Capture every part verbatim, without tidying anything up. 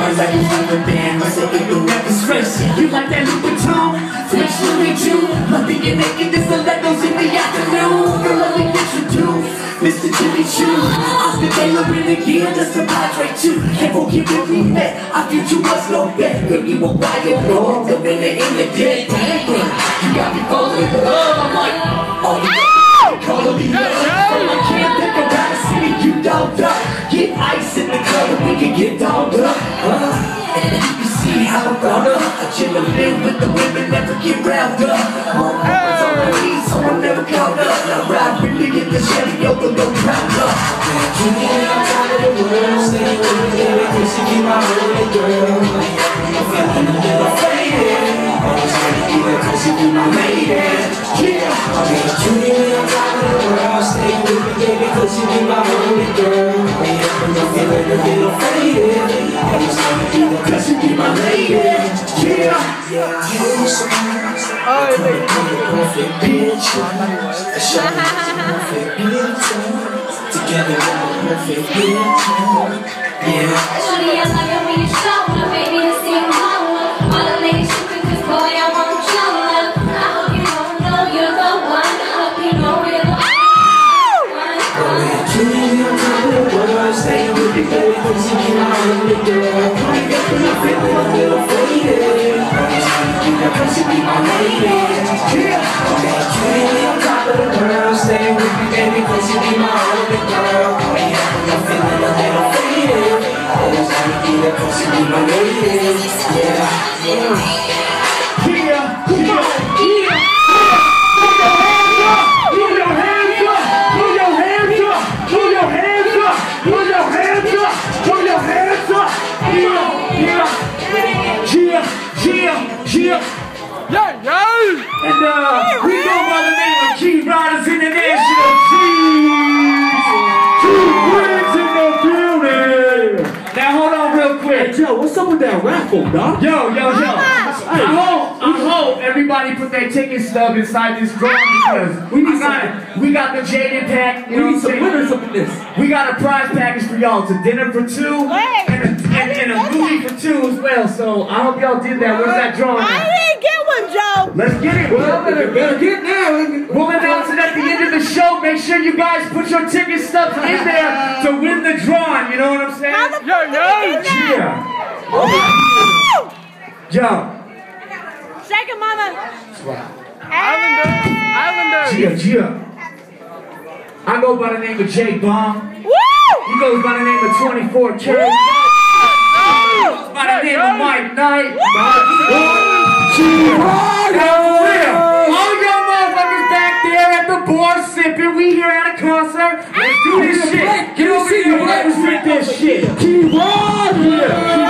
my life is living band. I said it will never stress you. You like that Louis Vuitton? Flex you with you. Loving you naked, this stilettos in the afternoon. Girl, let me introduce Mister Jimmy Choo. I've been tailoring again just to hydrate you. Can't forget when we met. I think you was no bet. Girl, you were wild, Lord. The winner in the dead. You got me falling in love. I'm like, oh, you calling me love. I can't think about it. See you dogged up. Get ice in the club and we can get dogged up. Uh, and you can see how I'm brought up. I chill and live with the women, never get round up. My woman's on my knees, so I'm never caught up. Now ride really in the Chevy, yo, go round up. Keep me on top of the world, stay with me, baby, cause you keep my holy girl. I'm feeling a little faded. I'm just gonna keep it cause you be my lady. Yeah, keep me on top of the world, stay with me, baby, cause you be my holy girl. I'm feeling a little faded. I'm just gonna keep it cause you be my lady. Yeah, yeah, you're so oh, wait. Perfect picture. I show you perfect picture. Together we're a perfect picture. Yeah. Shorty, I love it when you show up, baby, to sing home. All the ladies tripping, cause boy, I want your love. I hope you don't know you're the one. I hope you know you're the one. Keep me on top of the world, stay with me, baby, cause you be my only girl. Coming up and I'm feeling a little faded. I'm just gonna keep that cause you be my lady. Yeah. Keep me on top of the world, stay with me, baby, cause you be my only girl. Coming up and I'm feeling a little faded. I'm just gonna keep that cause you be my lady. Yeah. Yeah. Yeah. Come on. Yeah. Put your hands up. Put your hands up. Put your hands up. Put your hands up. Put your hands up. Yeah, yeah, yeah, yeah, yeah. Yeah, yeah. And uh, we go by the name of Keyringz International. Keyringz in the building. Now hold on real quick. Hey Joe, what's up with that raffle, dog? Yo, yo, yo. I hope, I hope everybody put their ticket stub inside this drawing because we need got we got the Jaden pack. We need some winners up in this. We got a prize package for y'all. It's a dinner for two and a, and, and a movie for two as well. So I hope y'all did that. Where's that drawing? I didn't get one, Joe. Let's get it. Well, better, better get now. We'll announce it at the end of the show. Make sure you guys put your ticket stubs in there to win the drawing. You know what I'm saying? Yo, yo, yeah. Okay. Yo. Shake it, mama. Islanders. Islanders. Gia, Gia. I go by the name of J Bomb. Woo! He goes by the name of twenty-four K. He goes by the name of Mike Knight. All y'all motherfuckers back there at the bar sipping. We here at a concert. Let's do this shit. Get over here and represent this shit. Keyringz.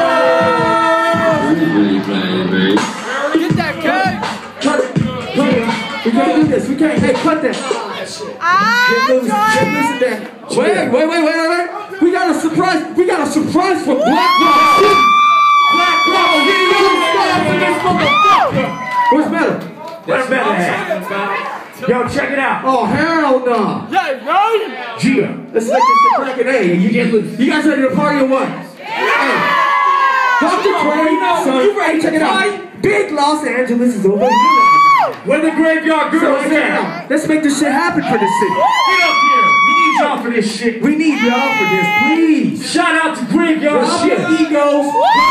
Really playing, baby. Get that cake. We can't do this. We can't. Hey, cut that. Ah, Listen that. Wait, wait, wait, wait, wait, wait. We got a surprise. We got a surprise from Black Rock City. Black Rock City. This motherfucker. What's better? What's better? Yo, check it out. Oh, hell no. Yeah, yo. Gia, let's make this a cracking A. You get loose. You guys ready to party or what? Hey. Doctor Craig, so you ready? Check it out. Big Los Angeles is over here. Where the graveyard girls at? Let's make this shit happen for this city. Get up here. We need y'all for this shit. We need y'all for this, please. Shout out to graveyard shit. Egos.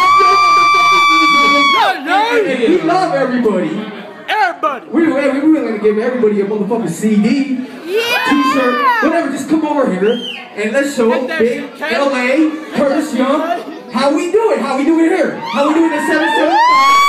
We love everybody. Everybody. We were we willing to give everybody a motherfucking C D, yeah. T-shirt, whatever. Just come over here and let's show Big L A, Curtis Young. How we do it? How we do it here? How we do it at seven seven five?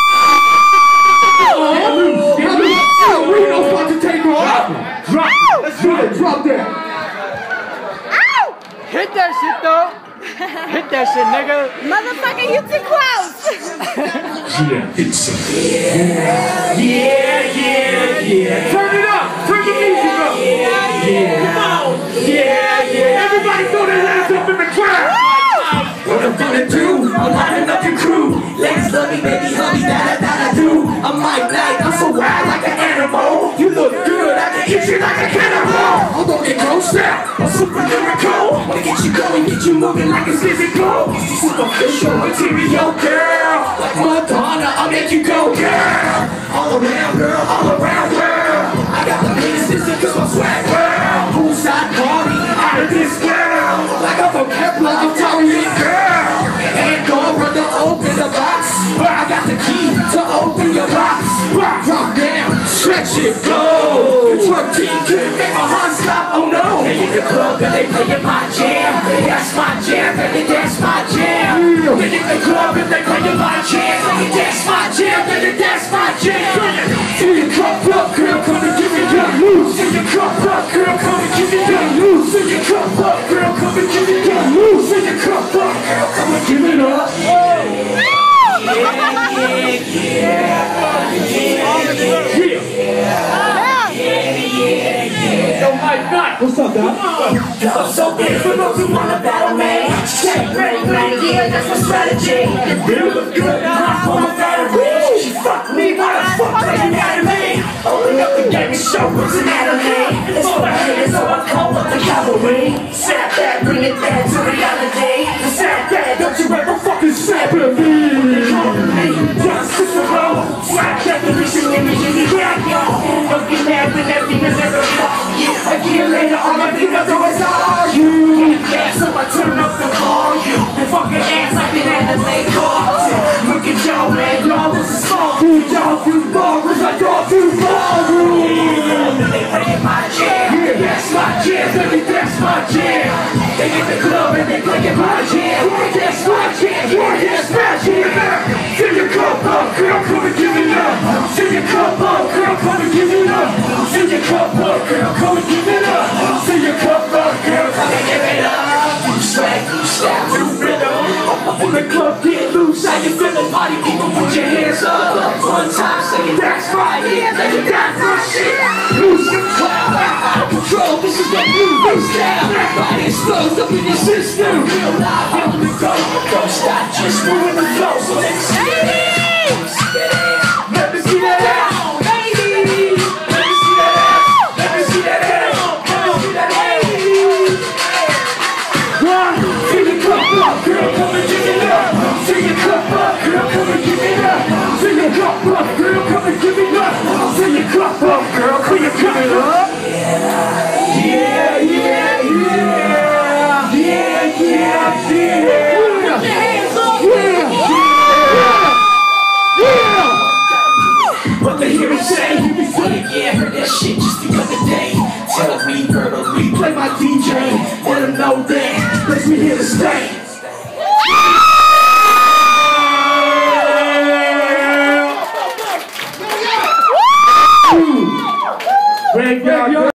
Oh, get loose. Oh, Reno's about to take off. Drop. Let's do it. Drop that. Ow! Hit that shit though. Hit that shit, nigga. Motherfucker, you too close. Yeah, it's yeah, yeah, yeah, yeah. Turn it up. Turn the music up. Yeah, yeah. Come on. Yeah, yeah. Everybody throw their hands up in the crowd. What I'm gonna do, I'm lining up your crew. Ladies love me, baby, honey, that, that I do. I'm Mike Knight, I'm so wild like an animal. You look good, I can eat you like a cannibal. Although it goes out, I'm super lyrical. Wanna get you going, get you moving like it's physical. Superficial. your material, girl. Like Madonna, I'll make you go, girl. All around, girl, all around, girl. I got the biggest system cause I'm swag, girl. Poolside party, out of this world. Like I'm from Kepler, I'm Tarian, girl. And door run to open the box. I got the key to open your box. Drop down, stretch it, go. The twerk team couldn't make my heart stop, oh no. They in the club and they playin' my jam. That's my jam, baby, that's my jam. They in the club and they playin' my jam. Baby, that's my jam, baby, that's my jam. Fill your cup up, girl, come and give me that loose. Fill your cup up, girl, come and give me that loose. Fill your cup up, girl, come and give me that loose. Fill your cup up, girl, come and give it up. Yeah, yeah, yeah. Oh my God! What's up, Doc? I'm so big for those who wanna battle me. Shake, ready, ready, yeah, that's my strategy. You look good, I'm for my battery. She fucked me, why the fuck are you mad at me? Open up the game and show what's anatomy. It's for the haters, so I call up the cavalry. Snap that, bring it back to reality. Snap that, don't you ever fucking snap at me. Just Cicero, slap that position in me, in the back, yo. Don't get mad when everything is ever fuck you. A year later, all my fingers always are you. Yeah, so I turn up the volume. And fucking ass like an anime cartoon. Look at y'all, man, y'all was a small dude. Y'all through ballrooms like y'all through ballrooms. They playin' my jam, yeah, that's my jam, baby, that's my jam. They get the club and they playin' my jam. That's my jam, yeah, that's my jam. Fill your cup up, girl, come and give it up. Fill your cup up, girl, come and give it up. Fill your cup up, girl, come and give it up. Fill your cup up, girl, come and give it up. You swag, you style, you rhythm. When the club get loose, how you feelin'? Party people, put your hands up. One time, say that's right, yeah, baby, that's my shit. Lose your cloud, out of control, this is that new new style. Body exposed up in your system. Real live, here we go. Don't stop, just moving the flow, so let's see it. Let me see that ass, baby. Let me see that ass. Let me see that ass. Let me see that ass. Fill your cup up, girl, come and give it up. Fill your cup up, girl, come and give it up. Fill your cup up, girl, come and give it up. Fill your cup up, girl, come and give it up. Yeah, yeah, yeah, yeah, yeah, yeah. Put your hands up, yeah, yeah, yeah. What they hear me say, you be funny, yeah, heard that shit just the other day. Tell me, girl, we play my D J, let them know that, let's be here to stay. Graveyard.